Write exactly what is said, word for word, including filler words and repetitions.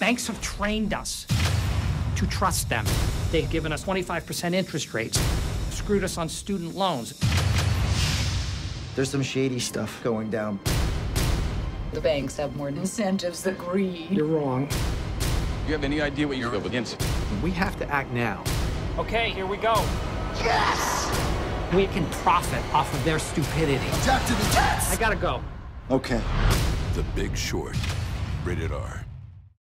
Banks have trained us to trust them. They've given us twenty-five percent interest rates, screwed us on student loans. There's some shady stuff going down. The banks have more incentives than greed. You're wrong. You have any idea what you're up against? We have to act now. Okay, here we go. Yes! We can profit off of their stupidity. Attack to the jets! I gotta go. Okay. The Big Short. Rated R.